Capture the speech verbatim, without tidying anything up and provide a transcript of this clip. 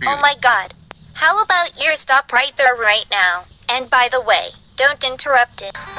Oh my god. How about you stop right there right now? And by the way, don't interrupt it.